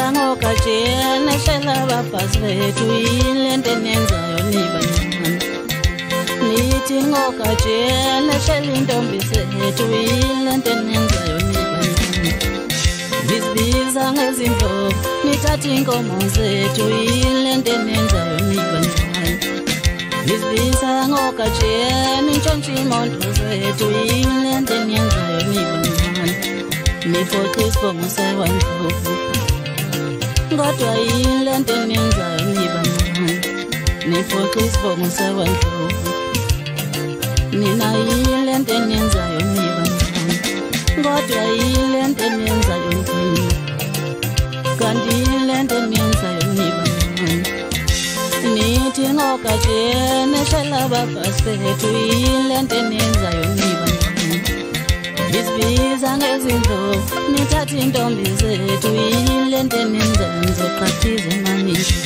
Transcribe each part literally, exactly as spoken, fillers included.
Nisibiza ngokajene shela bafazi bethu yilento enenzayo nibancane. Nithi ngokajene shela intombi zethu yilento enenzayo nibancane. Nisibiza ngezindlovu nithatha inkomo zethu yilento enenzayo nibancane. Nisibiza ngokajene intshontshe imoto zethu yilento enenzayo nibancane. Nifoqa isibongo sekwaNdlovu kodwa yilento enenzayo nibancane. Nifoqa isibongo sekwaNdlovu nina yilento enenzayo nibancane kodwa yilento enenzayo nina kanti yilento enenzayo nibancane. Nithi ngokajene shela bafazi bethu yilento enenzayo nibancane. Nisibiza ngezindlovu nithatha intombi zethu yilento enenzayo nizoqhathiza emanini.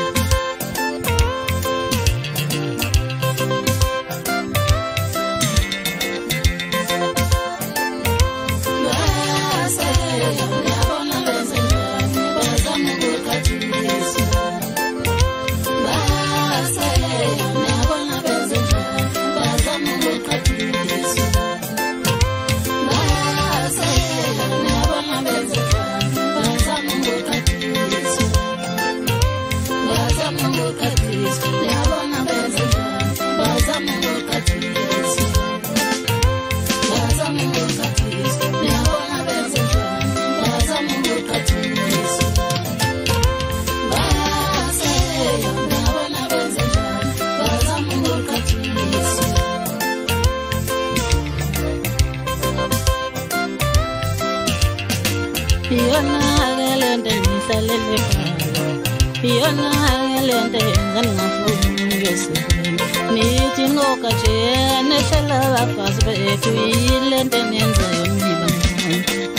Yona gelente nihlalele ekhaya, yona gelente ngingafuni ngesibini. Nithi ngokajene shela bafazi bethu yilento enenzayo nibancane.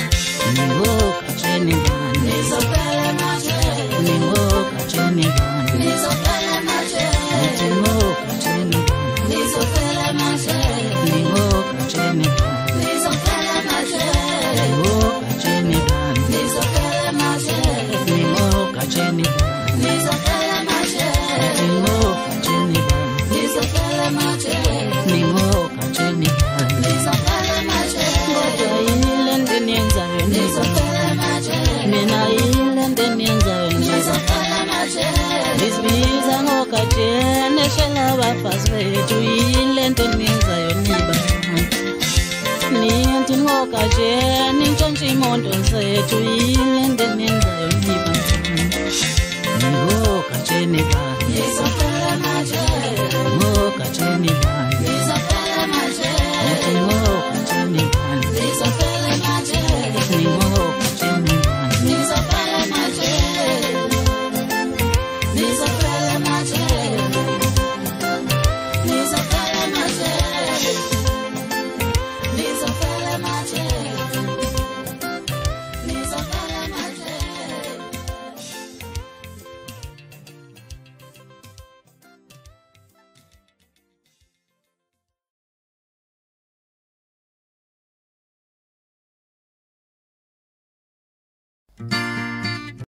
Ngokajene bani nizophela emajele, ngokajene bani nizophela emajele, ngokajene bani nizophela emajele, ngokajene bani nizophela emajele, ngokajene bani nizophela emajele, ngokajene bani nizophela emajele, ngokajene bani nizophela emajele, ngokajene bani nizophela emajele. Kodwa yilento enenzayo nizophela emajele, mina yilento enenzayo nizophela emajele. Nisibiza ngokajene shela bafazi bethu yilento enenzayo nibancane. Nithi ngokajene intshontshe imoto zethu yilento enenzayo nibancane. Ngokajene bani nizophela emajele, ngokajene bani nizophela emajele, ngokajene bani nizophela emajele, ngokajene bani nizophela emajele, nizophela emajele, nizophela emajele, nizophela emajele, nizophela emajele. Thank